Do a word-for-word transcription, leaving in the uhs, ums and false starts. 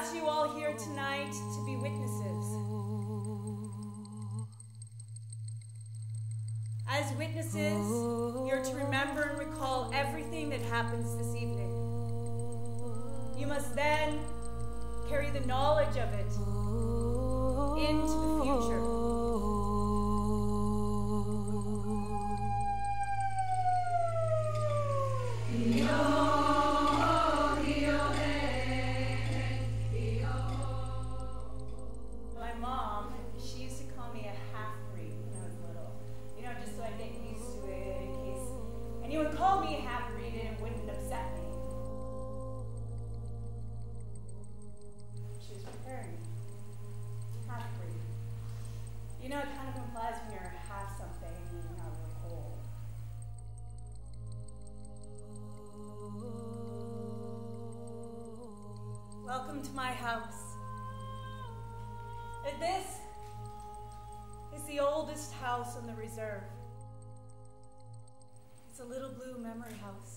ask you all here tonight to be witnesses. As witnesses, you're to remember and recall everything that happens this evening. You must then carry the knowledge of it into the future. My mom, she used to call me a half-breed when I was little. You know, just so I get used to it in case anyone called me a half-breed and it wouldn't upset me. She was preparing me. Half-breed. You know, it kind of implies when you're half something and you're not really whole. Welcome to my house. And this is the oldest house on the reserve. It's a little blue memory house.